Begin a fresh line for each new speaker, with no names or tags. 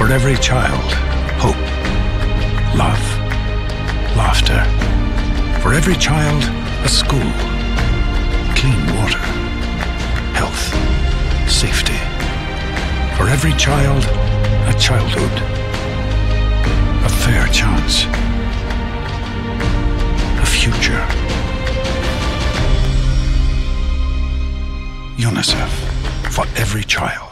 For every child, hope, love, laughter. For every child, a school, clean water, health, safety. For every child, a childhood, a fair chance, a future. UNICEF, for every child.